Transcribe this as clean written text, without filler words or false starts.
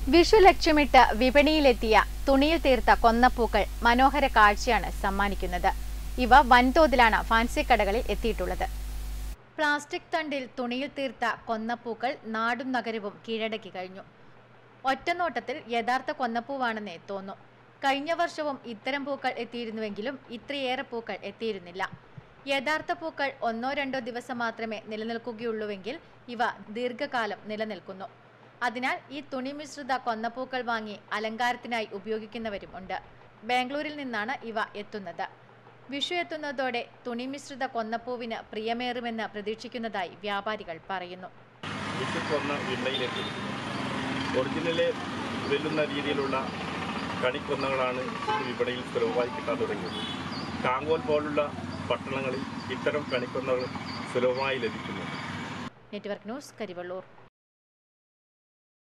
വിഷു ലക്ഷ്യമിട്ട് വിപണിയിലെത്തിയ തുണിയിൽ തീർത്ത കൊന്നപ്പൂക്കൾ മനോഹര കാഴ്ചയാണ് സമ്മാനിക്കുന്നത്. ഇവ വൻതോതിലാണ് ഫാൻസി കടകളിൽ എത്തിയിട്ടുള്ളത്. പ്ലാസ്റ്റിക് തണ്ടിൽ തുണിയിൽ തീർത്ത കൊന്നപ്പൂക്കൾ നാടും നഗരവും കീഴടക്കി കഴിഞ്ഞു. ഒറ്റനോട്ടത്തിൽ യഥാർത്ഥ കൊന്നപ്പൂവാണെന്നേ തോന്നും. കഴിഞ്ഞ വർഷവും ഇത്തരം പൂക്കൾ എത്തിയിരുന്നുവെങ്കിലും ഇത്രയേറെ പൂക്കൾ എത്തിയിരുന്നില്ല. യഥാർത്ഥ പൂക്കൾ 1-2 ദിവസം മാത്രമേ നിലനിൽക്കുകയുള്ളൂവെങ്കിൽ ഇവ ദീർഘകാലം നിലനിൽക്കുന്നു. അതിനാൽ ഈ തുണി മിശ്രിത കൊന്നപ്പൂക്കൾ വാങ്ങി അലങ്കാരത്തിനായി ഉപയോഗിക്കുന്നവരും ഉണ്ട്. ബാംഗ്ലൂരിൽ നിന്നാണ് ഇവ എത്തുന്നത്. വിഷു എത്തുന്നതോടെ തുണി മിശ്രിത കൊന്നപ്പൂവിന് പ്രിയമേറുമെന്ന് പ്രതീക്ഷിക്കുന്നതായി വ്യാപാരികൾ പറയുന്നു. ഒറിജിനലെ വെല്ലുന്ന രീതിയിലുള്ള കണിക്കൊന്നകളാണ് വിപണിയിൽ സുലഭമായി കിട്ടാൻ തുടങ്ങിയത്. കാങ്കോൽ പോലുള്ള പട്ടണങ്ങളിൽ ഇത്തരം കണിക്കൊന്നകൾ സുലഭമായി ലഭിക്കുന്നു. Network news, Karivellur.